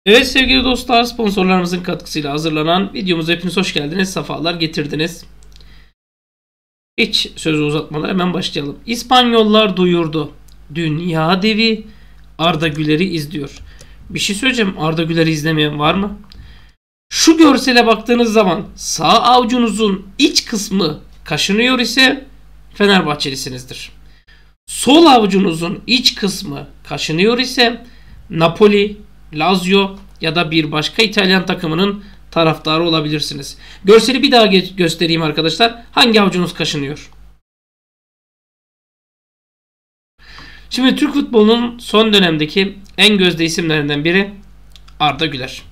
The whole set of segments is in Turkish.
Evet sevgili dostlar, sponsorlarımızın katkısıyla hazırlanan videomuza hepiniz hoş geldiniz, sefalar getirdiniz. Hiç sözü uzatmadan hemen başlayalım. İspanyollar duyurdu. Dünya devi Arda Güler'i izliyor. Bir şey söyleyeceğim, Arda Güler'i izlemeyen var mı? Şu görsele baktığınız zaman sağ avucunuzun iç kısmı kaşınıyor ise Fenerbahçelisinizdir. Sol avucunuzun iç kısmı kaşınıyor ise Napoli, Lazio ya da bir başka İtalyan takımının taraftarı olabilirsiniz. Görseli bir daha göstereyim arkadaşlar. Hangi avucunuz kaşınıyor? Şimdi Türk futbolunun son dönemdeki en gözde isimlerinden biri Arda Güler.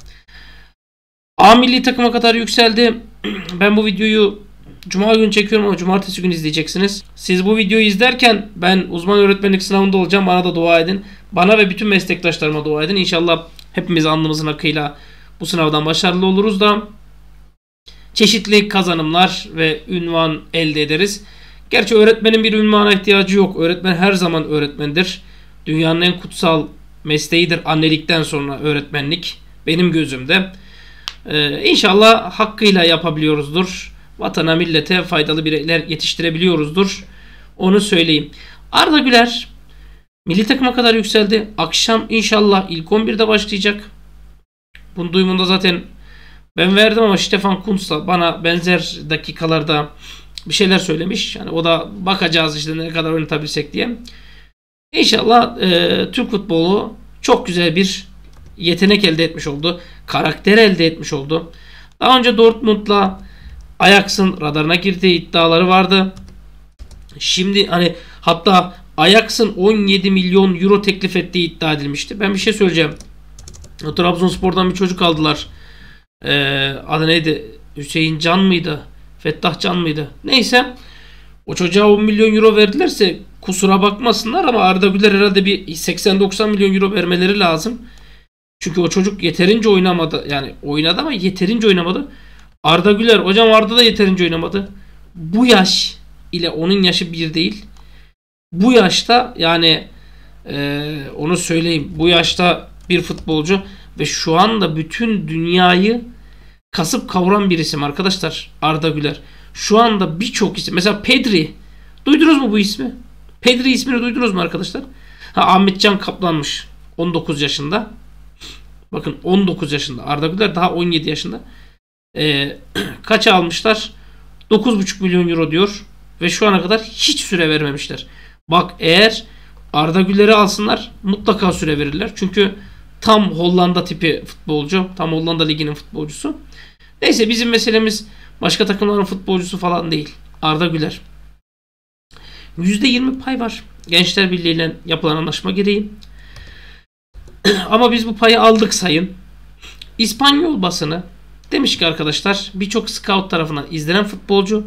A milli takıma kadar yükseldi. Ben bu videoyu Cuma günü çekiyorum ama cumartesi günü izleyeceksiniz. Siz bu videoyu izlerken ben uzman öğretmenlik sınavında olacağım. Bana da dua edin. Bana ve bütün meslektaşlarıma dua edin. İnşallah hepimiz alnımızın akıyla bu sınavdan başarılı oluruz da çeşitli kazanımlar ve ünvan elde ederiz. Gerçi öğretmenin bir ünvana ihtiyacı yok. Öğretmen her zaman öğretmendir. Dünyanın en kutsal mesleğidir annelikten sonra öğretmenlik. Benim gözümde. İnşallah hakkıyla yapabiliyoruzdur. Vatana millete faydalı bireyler yetiştirebiliyoruzdur. Onu söyleyeyim. Arda Güler milli takıma kadar yükseldi. Akşam inşallah ilk 11'de başlayacak. Bunun duyumunu da zaten ben verdim ama Stefan Kuntz da bana benzer dakikalarda bir şeyler söylemiş. Yani o da bakacağız işte ne kadar oynatabilsek diye. İnşallah Türk futbolu çok güzel bir yetenek elde etmiş oldu. Karakter elde etmiş oldu. Daha önce Dortmund'la Ajax'ın radarına girdiği iddiaları vardı. Şimdi hani hatta Ajax'ın 17 milyon euro teklif ettiği iddia edilmişti. Ben bir şey söyleyeceğim. Trabzonspor'dan bir çocuk aldılar. Adı neydi? Hüseyin Can mıydı? Fettah Can mıydı? Neyse. O çocuğa 10 milyon euro verdilerse kusura bakmasınlar ama Arda Güler herhalde bir 80-90 milyon euro vermeleri lazım. Çünkü o çocuk yeterince oynamadı. Yani oynadı ama yeterince oynamadı. Arda Güler, hocam Arda da yeterince oynamadı. Bu yaş ile onun yaşı bir değil. Bu yaşta yani onu söyleyeyim. Bu yaşta bir futbolcu ve şu anda bütün dünyayı kasıp kavuran bir isim arkadaşlar Arda Güler. Şu anda birçok isim. Mesela Pedri. Duydunuz mu bu ismi? Pedri ismini duydunuz mu arkadaşlar? Ahmetcan Kaplanmış. 19 yaşında. Bakın 19 yaşında. Arda Güler daha 17 yaşında. Kaça almışlar? 9,5 milyon euro diyor. Ve şu ana kadar hiç süre vermemişler. Bak eğer Arda Güler'i alsınlar mutlaka süre verirler. Çünkü tam Hollanda tipi futbolcu. Tam Hollanda liginin futbolcusu. Neyse bizim meselemiz başka takımların futbolcusu falan değil. Arda Güler. %20 pay var. Gençler Birliği ile yapılan anlaşma gereği. Ama biz bu payı aldık sayın. İspanyol basını demiş ki arkadaşlar birçok scout tarafından izlenen futbolcu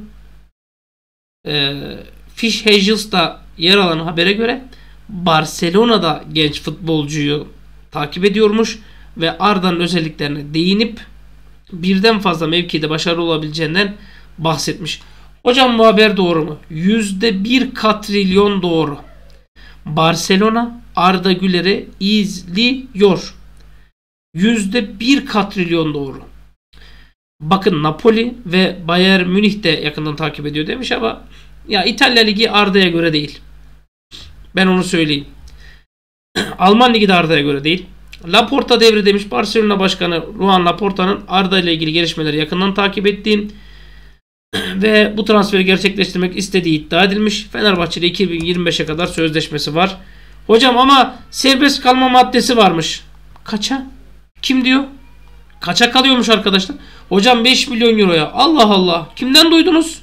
Fish Hazels'da yer alan habere göre Barcelona'da genç futbolcuyu takip ediyormuş ve Arda'nın özelliklerine değinip birden fazla mevkide başarılı olabileceğinden bahsetmiş. Hocam bu haber doğru mu? %1 katrilyon doğru. Barcelona Arda Güler'i izliyor. %1 katrilyon doğru. Bakın Napoli ve Bayern Münih de yakından takip ediyor demiş ama ya İtalya Ligi Arda'ya göre değil. Ben onu söyleyeyim. Alman Ligi de Arda'ya göre değil. Laporta devri demiş. Barcelona Başkanı Joan Laporta'nın Arda ile ilgili gelişmeleri yakından takip ettiği ve bu transferi gerçekleştirmek istediği iddia edilmiş. Fenerbahçe ile 2025'e kadar sözleşmesi var. Hocam ama serbest kalma maddesi varmış. Kaça? Kim diyor? Kaça kalıyormuş arkadaşlar? Hocam 5 milyon euroya. Allah Allah. Kimden duydunuz?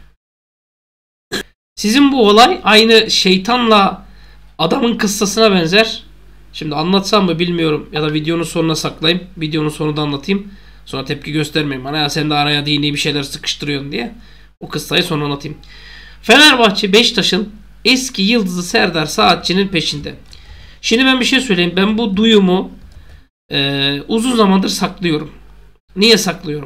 Sizin bu olay aynı şeytanla adamın kıssasına benzer. Şimdi anlatsam mı bilmiyorum. Ya da videonun sonuna saklayayım. Videonun sonunda anlatayım. Sonra tepki göstermeyeyim. Bana ya sen de araya dini bir şeyler sıkıştırıyorsun diye. O kıssayı sonra anlatayım. Fenerbahçe Beşiktaş'ın eski yıldızı Serdar Saatçı'nın peşinde. Şimdi ben bir şey söyleyeyim. Ben bu duyumu uzun zamandır saklıyorum. Niye saklıyorum?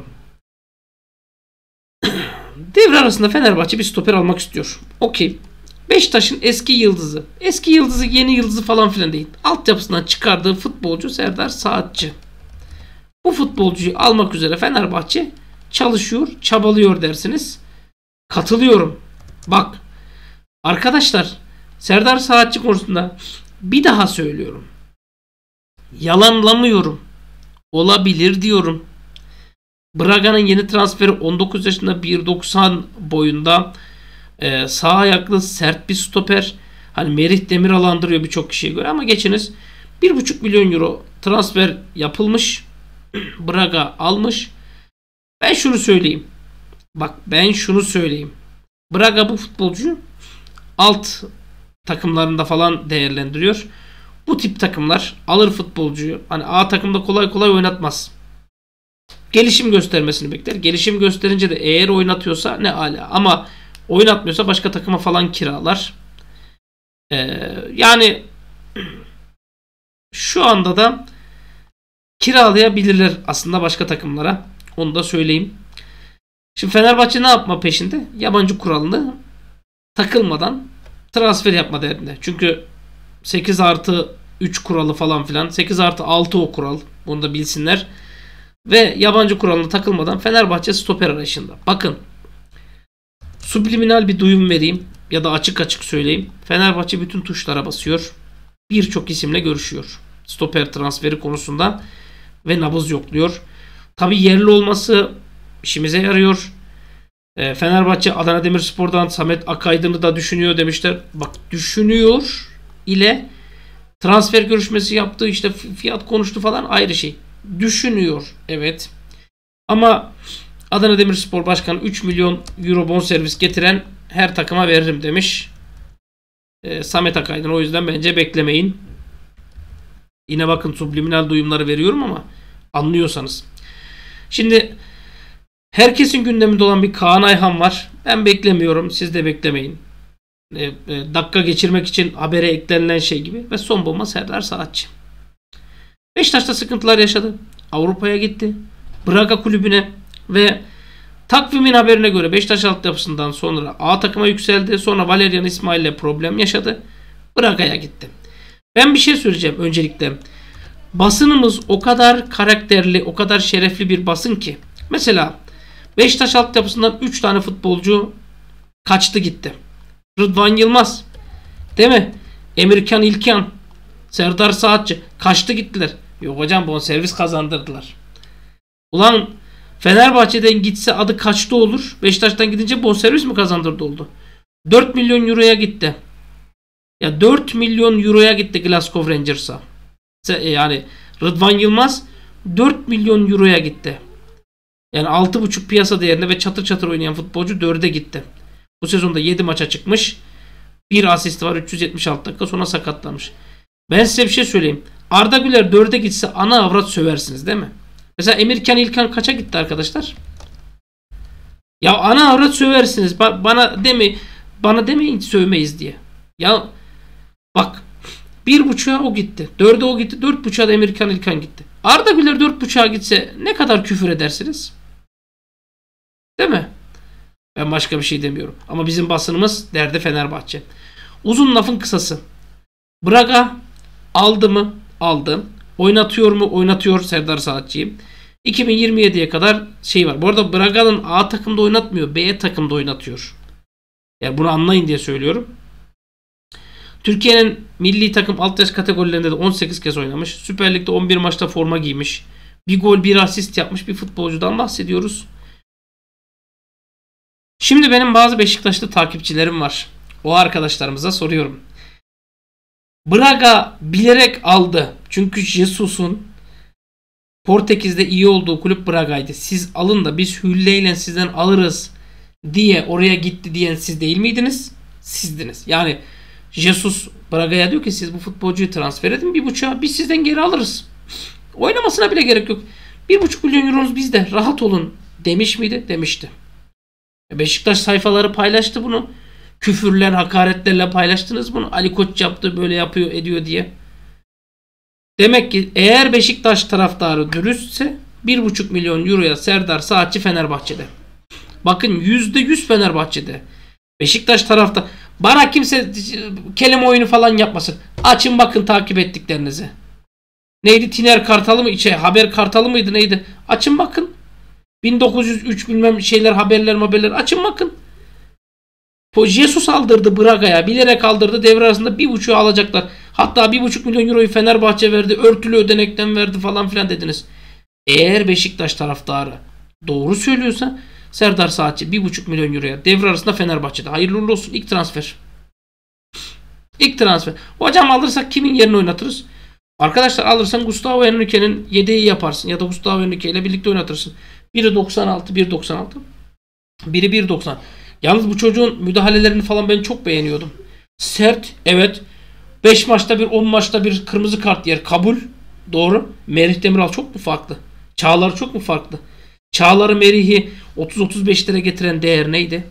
Devre arasında Fenerbahçe bir stoper almak istiyor. Okey. Beşiktaş'ın eski yıldızı. Eski yıldızı yeni yıldızı falan filan değil. Altyapısından çıkardığı futbolcu Serdar Saatçı. Bu futbolcuyu almak üzere Fenerbahçe çalışıyor, çabalıyor dersiniz. Katılıyorum. Bak arkadaşlar, Serdar Saatçi konusunda bir daha söylüyorum. Yalanlamıyorum. Olabilir diyorum. Braga'nın yeni transferi 19 yaşında 1.90 boyunda sağ ayaklı sert bir stoper. Hani Merih Demiral andırıyor birçok kişiye göre ama geçiniz 1,5 milyon euro transfer yapılmış. Braga almış. Ben şunu söyleyeyim. Bak ben şunu söyleyeyim. Braga bu futbolcuyu alt takımlarında falan değerlendiriyor. Bu tip takımlar alır futbolcuyu. Hani A takımda kolay kolay oynatmaz. Gelişim göstermesini bekler. Gelişim gösterince de eğer oynatıyorsa ne ala. Ama oynatmıyorsa başka takıma falan kiralar. Yani şu anda da kiralayabilirler aslında başka takımlara. Onu da söyleyeyim. Şimdi Fenerbahçe ne yapma peşinde? Yabancı kuralını takılmadan transfer yapma derdinde. Çünkü 8+3 kuralı falan filan. 8+6 o kural. Bunu da bilsinler. Ve yabancı kuralına takılmadan Fenerbahçe stoper arayışında. Bakın. Subliminal bir duyum vereyim. Ya da açık açık söyleyeyim. Fenerbahçe bütün tuşlara basıyor. Birçok isimle görüşüyor. Stoper transferi konusunda. Ve nabız yokluyor. Tabi yerli olması işimize yarıyor. Fenerbahçe Adana Demirspor'dan Samet Akaydın'ı da düşünüyor demişler. Bak düşünüyor ile transfer görüşmesi yaptı, işte fiyat konuştu falan ayrı şey. Düşünüyor evet. Ama Adana Demirspor Başkanı 3 milyon euro bonservis getiren her takıma veririm demiş. Samet Akaydın, o yüzden bence beklemeyin. Yine bakın subliminal duyumları veriyorum ama anlıyorsanız. Şimdi herkesin gündeminde olan bir Kaan Ayhan var. Ben beklemiyorum. Siz de beklemeyin. Dakika geçirmek için habere eklenilen şey gibi. Ve son bomba Serdar Saatçi. Beşiktaş'ta sıkıntılar yaşadı. Avrupa'ya gitti. Braga kulübüne ve takvimin haberine göre Beşiktaş altyapısından sonra A takıma yükseldi. Sonra Valerian İsmail ile problem yaşadı. Braga'ya gitti. Ben bir şey söyleyeceğim öncelikle. Basınımız o kadar karakterli, o kadar şerefli bir basın ki. Mesela Beşiktaş altyapısından 3 tane futbolcu kaçtı gitti. Rıdvan Yılmaz, değil mi? Emirkan İlkan, Serdar Saatçi kaçtı gittiler. Yok hocam bonservis kazandırdılar. Ulan Fenerbahçe'den gitse adı kaçtı olur. Beşiktaş'tan gidince bonservis mi kazandırdı oldu? 4 milyon euroya gitti. Ya 4 milyon euroya gitti Glasgow Rangers'a. Yani Rıdvan Yılmaz 4 milyon euroya gitti. Yani 6,5 piyasa değerinde ve çatır çatır oynayan futbolcu 4'e gitti. Bu sezonda 7 maça çıkmış. 1 asisti var, 376 dakika sonra sakatlanmış. Ben size bir şey söyleyeyim. Arda Güler 4'e gitse ana avrat söversiniz değil mi? Mesela Emirkan İlkan kaça gitti arkadaşlar? Ya ana avrat söversiniz. Bana demeyin sövmeyiz diye. Ya bak 1,5'a o gitti. 4'e o gitti. 4,5'a da Emirkan İlkan gitti. Arda Güler 4,5'a gitse ne kadar küfür edersiniz? Değil mi? Ben başka bir şey demiyorum. Ama bizim basınımız derdi Fenerbahçe. Uzun lafın kısası. Braga aldı mı? Aldı. Oynatıyor mu? Oynatıyor Serdar Saatçı'yı. 2027'ye kadar şey var. Bu arada Braga'nın A takımda oynatmıyor. B takımda oynatıyor. Yani bunu anlayın diye söylüyorum. Türkiye'nin milli takım alt yaş kategorilerinde de 18 kez oynamış. Süper Lig'de 11 maçta forma giymiş. Bir gol bir asist yapmış bir futbolcudan bahsediyoruz. Şimdi benim bazı Beşiktaşlı takipçilerim var. O arkadaşlarımıza soruyorum. Braga bilerek aldı. Çünkü Jesus'un Portekiz'de iyi olduğu kulüp Braga'ydı. Siz alın da biz hülleyle sizden alırız diye oraya gitti diyen siz değil miydiniz? Sizdiniz. Yani Jesus Braga'ya diyor ki siz bu futbolcuyu transfer edin 1,5'a biz sizden geri alırız. Oynamasına bile gerek yok. 1,5 milyon euronuz bizde rahat olun demiş miydi? Demişti. Beşiktaş sayfaları paylaştı bunu. Küfürler, hakaretlerle paylaştınız bunu. Ali Koç yaptı, böyle yapıyor, ediyor diye. Demek ki eğer Beşiktaş taraftarı dürüstse 1,5 milyon euroya Serdar Saatçi Fenerbahçe'de. Bakın %100 Fenerbahçe'de. Beşiktaş tarafta. Bana kimse kelime oyunu falan yapmasın. Açın bakın takip ettiklerinizi. Neydi? Tiner Kartalı mı? Haber Kartalı mıydı? Neydi? Açın bakın. 1903 bilmem şeyler, haberler açın bakın. Jesus aldırdı Braga'ya. Bilerek aldırdı. Devre arasında 1,5'u alacaklar. Hatta 1,5 milyon euroyu Fenerbahçe verdi. Örtülü ödenekten verdi falan filan dediniz. Eğer Beşiktaş taraftarı doğru söylüyorsa Serdar Saatçi 1,5 milyon euroya devre arasında Fenerbahçe'de. Hayırlı uğurlu olsun. İlk transfer. İlk transfer. Hocam alırsak kimin yerine oynatırız? Arkadaşlar alırsan Gustavo Henrique'nin yedeği yaparsın. Ya da Gustavo Henrique ile birlikte oynatırsın. Biri 96, 1.96. Biri 1.90. Yalnız bu çocuğun müdahalelerini falan ben çok beğeniyordum. Sert, evet. 5 maçta bir, 10 maçta bir kırmızı kart yer. Kabul. Doğru. Merih Demiral çok mu farklı? Çağlar çok mu farklı? Çağlar'ı, Merih'i 30-35'lere getiren değer neydi?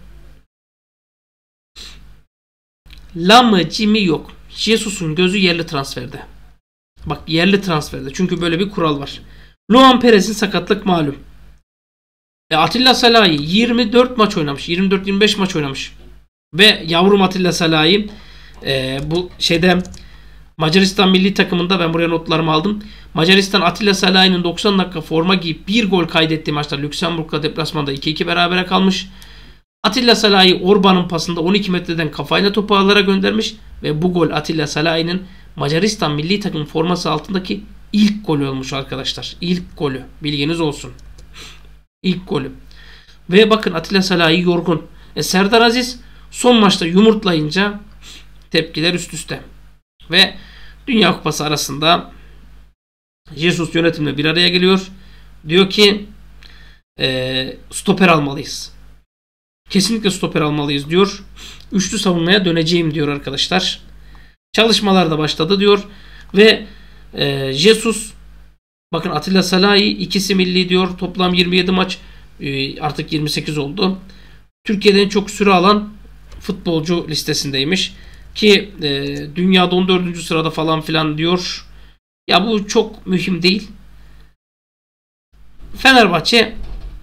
Lamı, Cimi yok. Jesus'un gözü yerli transferde. Bak yerli transferde. Çünkü böyle bir kural var. Luan Perez'in sakatlık malum. Atilla Salahi 24 maç oynamış. 24-25 maç oynamış. Ve yavrum Atilla Salahi bu şeyde Macaristan milli takımında, ben buraya notlarımı aldım. Macaristan Atilla Salahi'nin 90 dakika forma giyip bir gol kaydettiği maçta Lüksemburg'la deplasmanda 2-2 berabere kalmış. Atilla Salahi Orban'ın pasında 12 metreden kafayla topu ağlara göndermiş ve bu gol Atilla Salahi'nin Macaristan milli takım forması altındaki ilk golü olmuş arkadaşlar. İlk golü. Bilginiz olsun. İlk golü. Ve bakın Atilla Salahi yorgun. Serdar Aziz son maçta yumurtlayınca tepkiler üst üste. Ve Dünya Kupası arasında Jesus yönetimle bir araya geliyor. Diyor ki stoper almalıyız. Kesinlikle stoper almalıyız diyor. Üçlü savunmaya döneceğim diyor arkadaşlar. Çalışmalar da başladı diyor. Ve Jesus, bakın Atilla Salahi ikisi milli diyor. Toplam 27 maç, artık 28 oldu. Türkiye'den çok süre alan futbolcu listesindeymiş. Ki dünyada 14. sırada falan filan diyor. Ya bu çok mühim değil. Fenerbahçe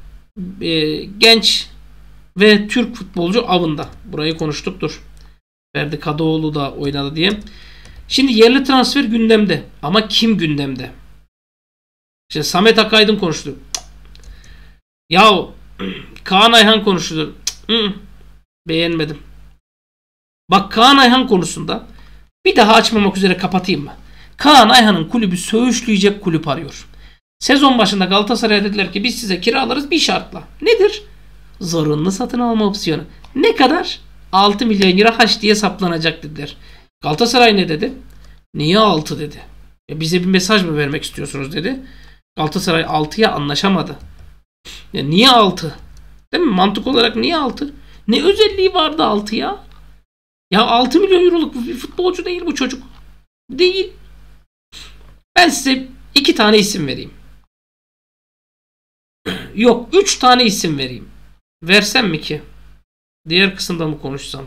genç ve Türk futbolcu avında. Burayı konuştuktur. Ferdi Kadıoğlu da oynadı diye. Şimdi yerli transfer gündemde. Ama kim gündemde? İşte Samet Akaydın konuştu. Ya Kaan Ayhan konuştu. Beğenmedim. Bak Kaan Ayhan konusunda bir daha açmamak üzere kapatayım mı? Kaan Ayhan'ın kulübü söğüşleyecek kulüp arıyor. Sezon başında Galatasaray'a dediler ki biz size kiralarız bir şartla. Nedir? Zorunlu satın alma opsiyonu. Ne kadar? 6 milyon euro haç diye saplanacak dediler. Galatasaray ne dedi? Niye 6 dedi. Bize bir mesaj mı vermek istiyorsunuz dedi. Galatasaray 6'ya anlaşamadı. Niye 6? Değil mi? Mantık olarak niye 6? Ne özelliği vardı 6 ya? Ya 6 milyon euroluk bir futbolcu değil bu çocuk. Değil. Ben size 2 tane isim vereyim. Yok 3 tane isim vereyim. Versem mi ki? Diğer kısımda mı konuşsam?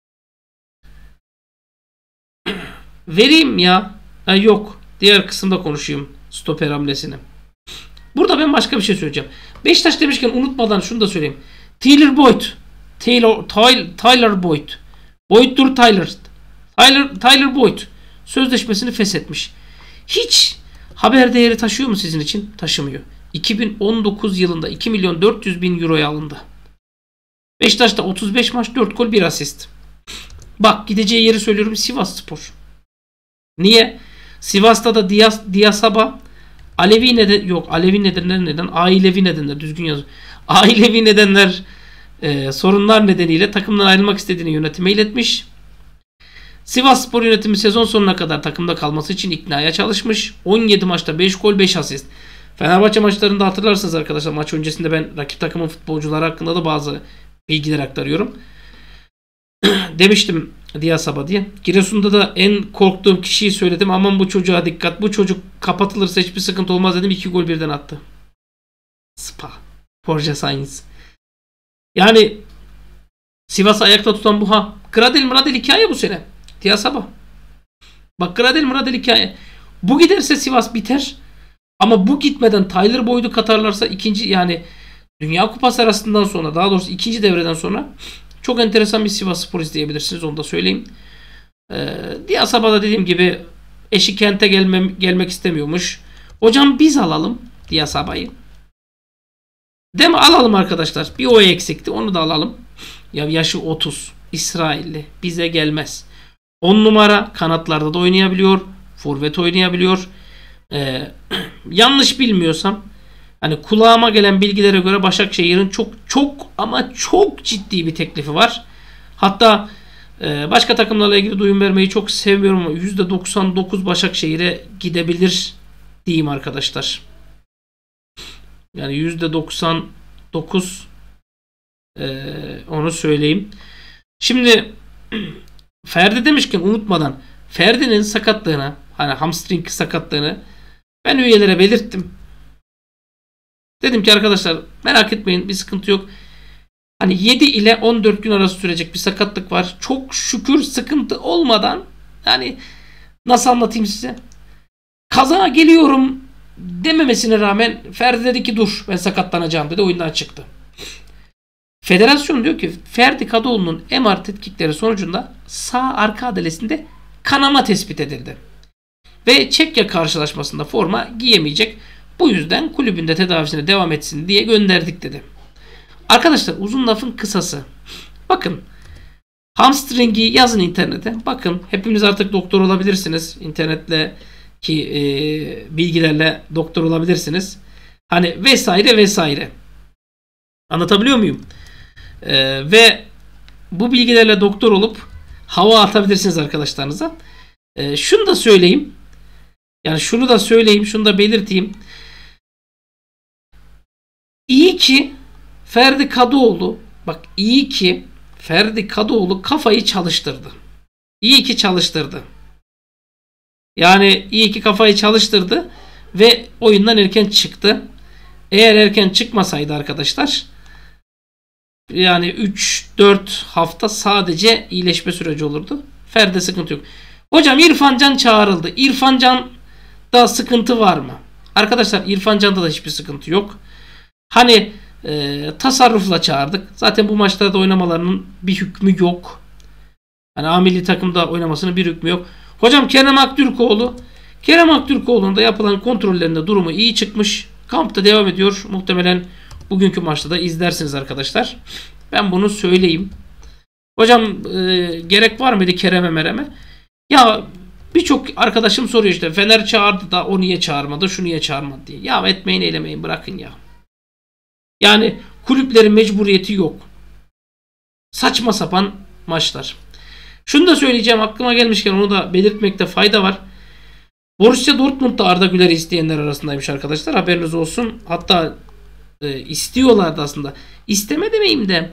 Vereyim ya. Yok. Diğer kısımda konuşayım. Stoper hamlesini. Burada ben başka bir şey söyleyeceğim. Beşiktaş demişken unutmadan şunu da söyleyeyim. Tyler Boyd. Tyler Boyd. Boyd'dur Tyler. Tyler Boyd. Sözleşmesini feshetmiş. Hiç haber değeri taşıyor mu sizin için? Taşımıyor. 2019 yılında 2 milyon 400 bin euroya alındı. Beşiktaş'ta 35 maç 4 gol 1 asist. Bak gideceği yeri söylüyorum, Sivasspor. Niye? Sivas'ta da Diasaba ailevi nedenler düzgün yazıyor. Ailevi nedenler sorunlar nedeniyle takımdan ayrılmak istediğini yönetime iletmiş. Sivasspor yönetimi sezon sonuna kadar takımda kalması için iknaya çalışmış. 17 maçta 5 gol 5 asist. Fenerbahçe maçlarında hatırlarsınız arkadaşlar, maç öncesinde ben rakip takımın futbolcuları hakkında da bazı bilgiler aktarıyorum. Demiştim Diasaba diye. Giresun'da da en korktuğum kişiyi söyledim. Aman bu çocuğa dikkat. Bu çocuk kapatılırsa hiçbir sıkıntı olmaz dedim. 2 gol birden attı. Spa. Borja Sainz. Yani Sivas'ı ayakta tutan bu ha. Gradel hikaye bu sene. Diasaba. Bak Gradel hikaye. Bu giderse Sivas biter. Ama bu gitmeden Tyler Boyd'u katarlarsa ikinci, yani Dünya Kupası arasından sonra, daha doğrusu ikinci devreden sonra çok enteresan bir Sivasspor izleyebilirsiniz. Onu da söyleyeyim. Diasaba'da dediğim gibi Eşi kente gelmek istemiyormuş. Hocam biz alalım diye Sabah'ı. Değil mi? Alalım arkadaşlar. Bir o eksikti. Onu da alalım. Ya yaşı 30. İsrailli. Bize gelmez. 10 numara kanatlarda da oynayabiliyor. Forvet oynayabiliyor. Yanlış bilmiyorsam hani kulağıma gelen bilgilere göre Başakşehir'in çok ama çok ciddi bir teklifi var. Hatta başka takımlarla ilgili duyum vermeyi çok sevmiyorum ama %99 Başakşehir'e gidebilir diyeyim arkadaşlar. Yani %99 onu söyleyeyim. Şimdi Ferdi demişken unutmadan Ferdi'nin sakatlığını, hani hamstring sakatlığını ben üyelere belirttim. Dedim ki arkadaşlar merak etmeyin, bir sıkıntı yok. Hani 7 ile 14 gün arası sürecek bir sakatlık var. Çok şükür sıkıntı olmadan, yani nasıl anlatayım size? Kaza geliyorum dememesine rağmen Ferdi dedi ki dur ben sakatlanacağım dedi, oyundan çıktı. Federasyon diyor ki Ferdi Kadıoğlu'nun MR tetkikleri sonucunda sağ arka adalesinde kanama tespit edildi. Ve Çekya karşılaşmasında forma giyemeyecek. Bu yüzden kulübünde tedavisine devam etsin diye gönderdik dedi. Arkadaşlar uzun lafın kısası. Bakın hamstringi yazın internete. Bakın hepimiz artık doktor olabilirsiniz. İnternetle ki bilgilerle doktor olabilirsiniz. Hani vesaire vesaire. Anlatabiliyor muyum? Ve bu bilgilerle doktor olup hava atabilirsiniz arkadaşlarınıza. Şunu da söyleyeyim. Yani şunu da söyleyeyim, şunu da belirteyim. İyi ki Ferdi Kadıoğlu, bak iyi ki Ferdi Kadıoğlu kafayı çalıştırdı. İyi ki çalıştırdı. Yani iyi ki kafayı çalıştırdı ve oyundan erken çıktı. Eğer erken çıkmasaydı arkadaşlar, yani 3-4 hafta sadece iyileşme süreci olurdu. Ferdi sıkıntı yok. Hocam İrfan Can çağrıldı. İrfan Can'da sıkıntı var mı? Arkadaşlar İrfan Can'da da hiçbir sıkıntı yok. Hani tasarrufla çağırdık. Zaten bu maçlarda oynamalarının bir hükmü yok. Hani A milli takımda oynamasının bir hükmü yok. Hocam Kerem Aktürkoğlu'nun da yapılan kontrollerinde durumu iyi çıkmış. Kampta devam ediyor. Muhtemelen bugünkü maçta da izlersiniz arkadaşlar. Ben bunu söyleyeyim. Hocam gerek var mıydı Kerem'e mereme? Ya birçok arkadaşım soruyor işte Fener çağırdı da o niye çağırmadı, şu niye çağırmadı diye. Ya etmeyin eylemeyin, bırakın ya. Yani kulüplerin mecburiyeti yok. Saçma sapan maçlar. Şunu da söyleyeceğim, aklıma gelmişken onu da belirtmekte fayda var. Borussia Dortmund da Arda Güler'i isteyenler arasındaymış arkadaşlar. Haberiniz olsun. Hatta istiyorlardı aslında. İsteme demeyeyim de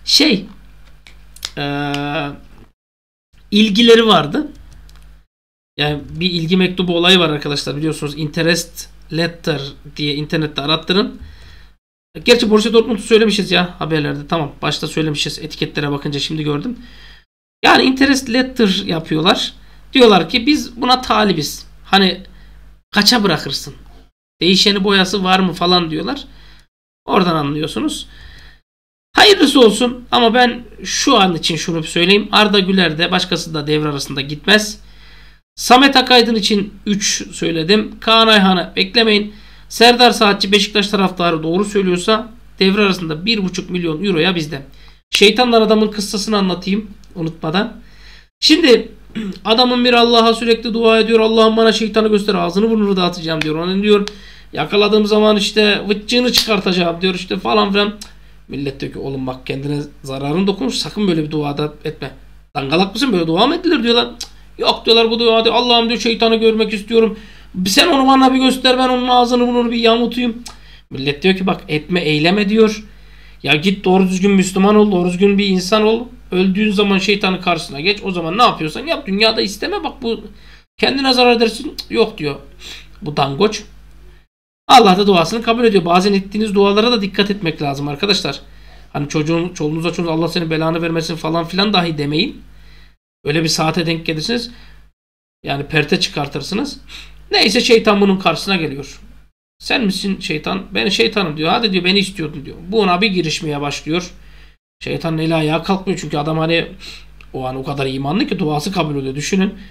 ilgileri vardı. Yani bir ilgi mektubu olayı var arkadaşlar, biliyorsunuz. Interest letter diye internette arattırın. Gerçi Borussia Dortmund'u söylemişiz ya haberlerde. Tamam, başta söylemişiz. Etiketlere bakınca şimdi gördüm. Yani interest letter yapıyorlar. Diyorlar ki biz buna talibiz. Hani kaça bırakırsın? Değişeni boyası var mı falan diyorlar. Oradan anlıyorsunuz. Hayırlısı olsun ama ben şu an için şunu söyleyeyim. Arda Güler de başkası da devre arasında gitmez. Samet Akaydın için 3 söyledim. Kaan Ayhan'ı beklemeyin. Serdar Saatçi Beşiktaş taraftarı doğru söylüyorsa devre arasında 1,5 milyon euroya bizde. Şeytanlar adamın kıssasını anlatayım unutmadan. Şimdi adamın bir Allah'a sürekli dua ediyor. Allah'ım bana şeytanı göster, ağzını burnunu dağıtacağım diyor. Onun diyor yakaladığım zaman işte vıccığını çıkartacağım diyor işte falan filan. Millet diyor ki oğlum bak kendine zararın dokunmuş, sakın böyle bir duada etme. Dangalak mısın, böyle dua mı edilir diyorlar. Yok diyorlar bu dua diyor. Allah'ım diyor şeytanı görmek istiyorum. Sen onu bana bir göster, ben onun ağzını burnunu bir yamutayım. Millet diyor ki bak etme eyleme diyor. Ya git doğru düzgün Müslüman ol, doğru düzgün bir insan ol. Öldüğün zaman şeytanın karşısına geç. O zaman ne yapıyorsan yap. Dünyada isteme bak, bu kendine zarar edersin. Yok diyor bu dangoç. Allah da duasını kabul ediyor. Bazen ettiğiniz dualara da dikkat etmek lazım arkadaşlar. Hani çoluğunuza Allah senin belanı vermesin falan filan dahi demeyin. Öyle bir saate denk gelirsiniz. Yani perte çıkartırsınız. Neyse şeytan bunun karşısına geliyor. Sen misin şeytan? Ben şeytanım diyor. Hadi diyor beni istiyordun diyor. Bu ona bir girişmeye başlıyor. Şeytanın eli ayağa kalkmıyor çünkü adam hani o an o kadar imanlı ki duası kabul oluyor. Düşünün.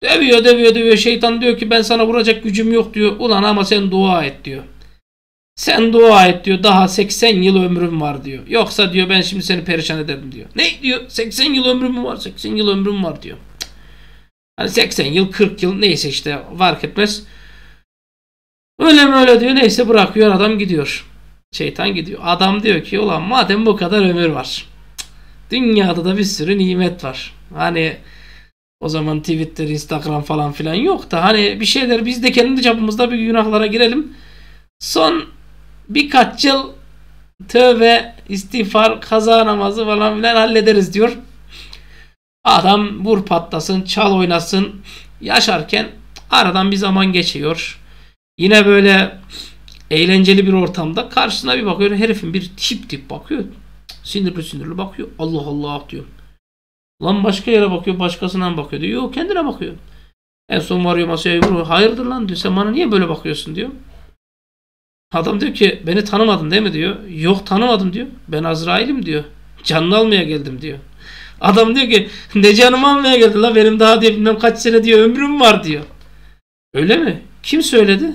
Dövüyor dövüyor dövüyor. Şeytan diyor ki ben sana vuracak gücüm yok diyor. Ulan ama sen dua et diyor. Sen dua et diyor. Daha 80 yıl ömrüm var diyor. Yoksa diyor ben şimdi seni perişan ederim diyor. Ne diyor? 80 yıl ömrüm var. 80 yıl ömrüm var diyor. Hani 80 yıl 40 yıl neyse işte fark etmez. Öyle mi öyle diyor. Neyse bırakıyor adam gidiyor. Şeytan gidiyor. Adam diyor ki ulan madem bu kadar ömür var. Dünyada da bir sürü nimet var. Hani o zaman Twitter, Instagram falan filan yok da hani bir şeyler biz de kendi çapımızda bir günahlara girelim. Son birkaç yıl tövbe, istiğfar, kaza namazı falan filan hallederiz diyor. Adam vur patlasın, çal oynasın yaşarken aradan bir zaman geçiyor. Yine böyle eğlenceli bir ortamda karşısına bir bakıyor. Herifin bir tip bakıyor. Sinirli sinirli bakıyor. Allah Allah diyor. Lan başka yere bakıyor. Başkasına bakıyor diyor. Yok kendine bakıyor. En son varıyor masaya vuruyor. Hayırdır lan diyor. Sen bana niye böyle bakıyorsun diyor. Adam diyor ki beni tanımadın değil mi diyor. Yok tanımadım diyor. Ben Azrail'im diyor. Canını almaya geldim diyor. Adam diyor ki ne canımı almaya geldin la benim daha diyor bilmem kaç sene diyor ömrüm var diyor. Öyle mi? Kim söyledi?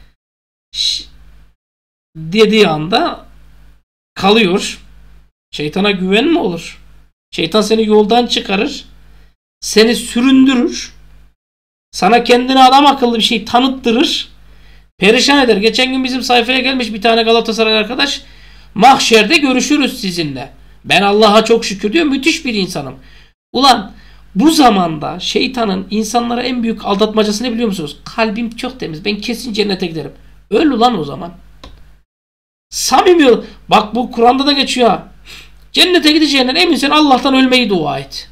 Dediği anda kalıyor. Şeytana güven mi olur? Şeytan seni yoldan çıkarır. Seni süründürür. Sana kendine adam akıllı bir şey tanıttırır. Perişan eder. Geçen gün bizim sayfaya gelmiş bir tane Galatasaray arkadaş. Mahşerde görüşürüz sizinle. Ben Allah'a çok şükür diyor. Müthiş bir insanım. Ulan bu zamanda şeytanın insanlara en büyük aldatmacası ne biliyor musunuz? Kalbim çok temiz. Ben kesin cennete giderim. Öl ulan o zaman. Samimi ol. Bak bu Kur'an'da da geçiyor ha. Cennete gideceğinden eminsen Allah'tan ölmeyi dua et.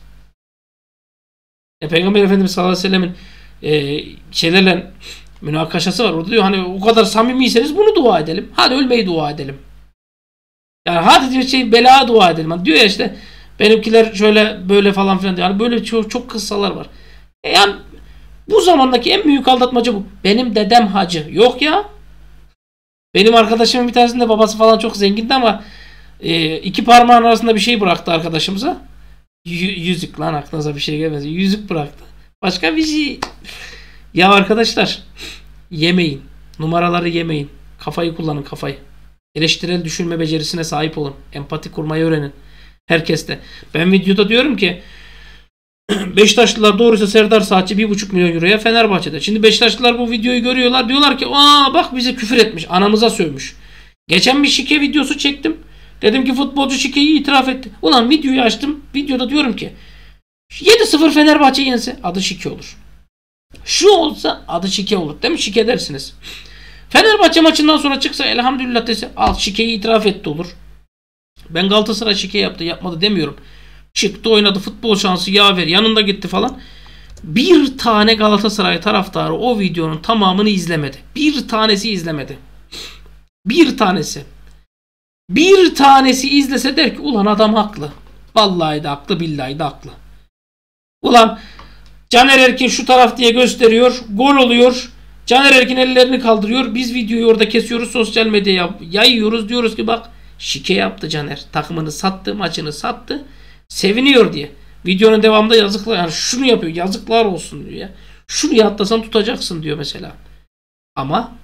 Peygamber Efendimiz sallallahu aleyhi ve sellemin şeylerle münakaşası var. Orada diyor hani o kadar samimiyseniz bunu dua edelim. Hadi ölmeyi dua edelim. Yani hadi diyor bela dua edelim. Hani diyor ya işte benimkiler şöyle böyle falan filan diyor. Yani böyle çok kıssalar var. Yani bu zamandaki en büyük aldatmacı bu. Benim dedem hacı. Yok ya. Benim arkadaşımın bir tanesinde babası falan çok zengindi ama iki parmağın arasında bir şey bıraktı arkadaşımıza. Yüzük lan aklınıza bir şey gelmez. Yüzük bıraktı. Başka bir şey. Ya arkadaşlar yemeyin. Numaraları yemeyin. Kafayı kullanın kafayı. Eleştirel düşünme becerisine sahip olun. Empati kurmayı öğrenin. Herkes de. Ben videoda diyorum ki Beşiktaşlılar doğruysa Serdar Saatçi 1,5 milyon euroya Fenerbahçe'de. Şimdi Beşiktaşlılar bu videoyu görüyorlar. Diyorlar ki aa bak bize küfür etmiş. Anamıza sövmüş. Geçen bir şike videosu çektim. Dedim ki futbolcu şikeyi itiraf etti. Ulan videoyu açtım. Videoda diyorum ki 7-0 Fenerbahçe yense adı şike olur. Şu olsa adı şike olur. Değil mi? Şike dersiniz. Fenerbahçe maçından sonra çıksa elhamdülillah dese al şikeyi itiraf etti olur. Ben Galatasaray şike yaptı yapmadı demiyorum. Çıktı oynadı futbol şansı yaver yanında gitti falan. Bir tane Galatasaray taraftarı o videonun tamamını izlemedi. Bir tanesi izlemedi. Bir tanesi. Bir tanesi izlese der ki ulan adam haklı. Vallahi de haklı billahi de haklı. Ulan Caner Erkin şu taraf diye gösteriyor. Gol oluyor. Caner Erkin ellerini kaldırıyor. Biz videoyu orada kesiyoruz. Sosyal medyaya yayıyoruz. Diyoruz ki bak şike yaptı Caner. Takımını sattı. Maçını sattı. Seviniyor diye. Videonun devamında yazıklar. Yani şunu yapıyor. Yazıklar olsun diyor ya. Şunu atlasan tutacaksın diyor mesela. Ama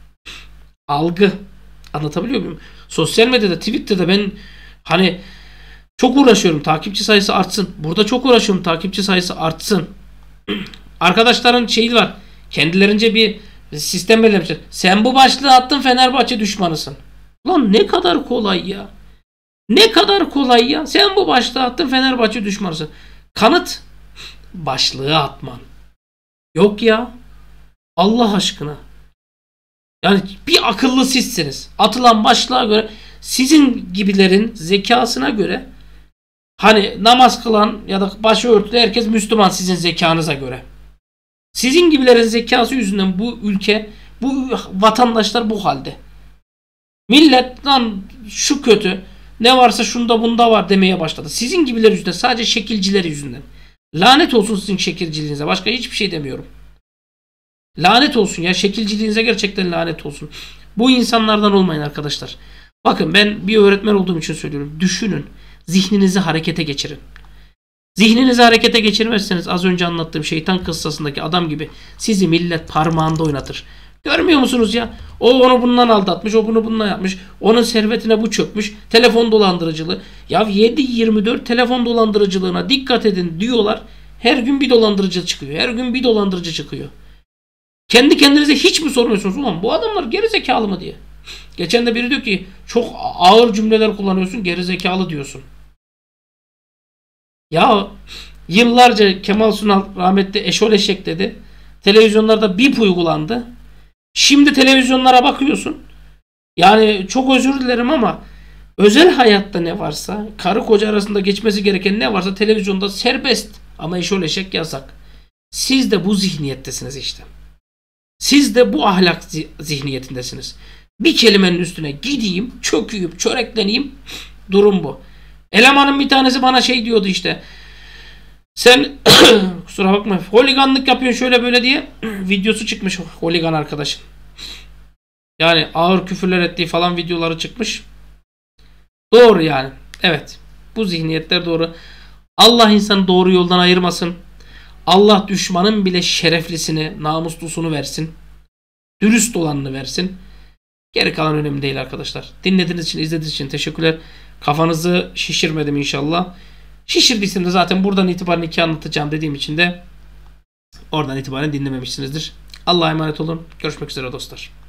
algı. Anlatabiliyor muyum? Sosyal medyada Twitter'da ben hani çok uğraşıyorum. Takipçi sayısı artsın. Burada çok uğraşıyorum. Takipçi sayısı artsın. Arkadaşların şeyi var. Kendilerince bir sistem belirlemişler. Sen bu başlığı attın Fenerbahçe düşmanısın. Lan ne kadar kolay ya. Ne kadar kolay ya. Sen bu başlığı attın Fenerbahçe düşmanısın. Kanıt başlığı atman. Yok ya. Allah aşkına. Yani bir akıllı sizsiniz. Atılan başlığa göre sizin gibilerin zekasına göre hani namaz kılan ya da başörtülü herkes Müslüman sizin zekanıza göre. Sizin gibilerin zekası yüzünden bu ülke, bu vatandaşlar bu halde. Millet lan şu kötü, ne varsa şunda bunda var demeye başladı. Sizin gibiler yüzünden, sadece şekilciler yüzünden. Lanet olsun sizin şekilciliğinize. Başka hiçbir şey demiyorum. Lanet olsun ya, şekilciliğinize gerçekten lanet olsun. Bu insanlardan olmayın arkadaşlar. Bakın ben bir öğretmen olduğum için söylüyorum. Düşünün. Zihninizi harekete geçirin. Zihninizi harekete geçirmezseniz az önce anlattığım şeytan kıssasındaki adam gibi sizi millet parmağında oynatır. Görmüyor musunuz ya? O onu bundan aldatmış, o bunu bundan yapmış. Onun servetine bu çökmüş. Telefon dolandırıcılığı. Ya 7/24 telefon dolandırıcılığına dikkat edin diyorlar. Her gün bir dolandırıcı çıkıyor. Her gün bir dolandırıcı çıkıyor. Kendi kendinize hiç mi sormuyorsunuz? Ulan bu adamlar gerizekalı mı diye. Geçen de biri diyor ki çok ağır cümleler kullanıyorsun, gerizekalı diyorsun. Ya yıllarca Kemal Sunal rahmetli eşol eşek dedi. Televizyonlarda bip uygulandı. Şimdi televizyonlara bakıyorsun. Yani çok özür dilerim ama özel hayatta ne varsa, karı koca arasında geçmesi gereken ne varsa televizyonda serbest. Ama eşol eşek yasak. Siz de bu zihniyettesiniz işte. Siz de bu ahlak zihniyetindesiniz. Bir kelimenin üstüne gideyim, çöküyüm, çörekleneyim. Durum bu. Elemanın bir tanesi bana şey diyordu işte. Sen kusura bakma holiganlık yapıyorsun şöyle böyle diye videosu çıkmış holigan arkadaşın. Yani ağır küfürler ettiği falan videoları çıkmış. Doğru yani. Evet. Bu zihniyetler doğru. Allah insanı doğru yoldan ayırmasın. Allah düşmanın bile şereflisini, namuslusunu versin. Dürüst olanını versin. Geri kalan önemli değil arkadaşlar. Dinlediğiniz için, izlediğiniz için teşekkürler. Kafanızı şişirmedim inşallah. Şişirdiysem de zaten buradan itibaren iki anlatacağım dediğim için de oradan itibaren dinlememişsinizdir. Allah'a emanet olun. Görüşmek üzere dostlar.